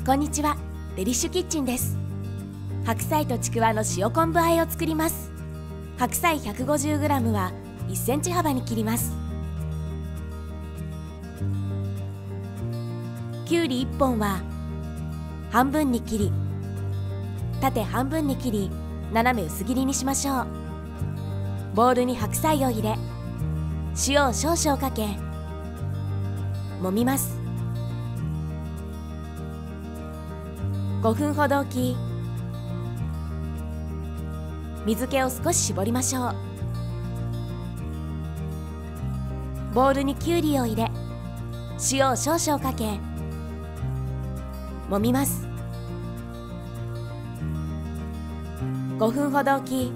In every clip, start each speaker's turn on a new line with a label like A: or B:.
A: こんにちは、デリッシュキッチンです。白菜とちくわの塩昆布和えを作ります。白菜 150g は1センチ幅に切ります。きゅうり1本は半分に切り、縦半分に切り、斜め薄切りにしましょう。ボウルに白菜を入れ、塩を少々かけ、揉みます。5分ほど置き、水気を少し絞りましょう。ボウルにきゅうりを入れ、塩を少々かけ、揉みます。5分ほど置き、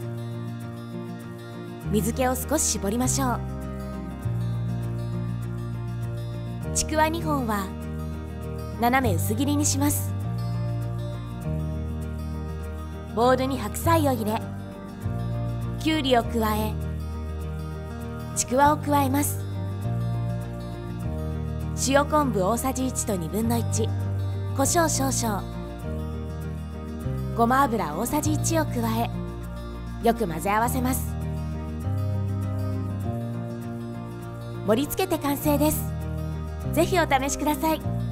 A: 水気を少し絞りましょう。ちくわ2本は斜め薄切りにします。ボウルに白菜を入れ、きゅうりを加え、ちくわを加えます。塩昆布大さじ1と1/2、胡椒少々、ごま油大さじ1を加え、よく混ぜ合わせます。盛り付けて完成です。ぜひお試しください。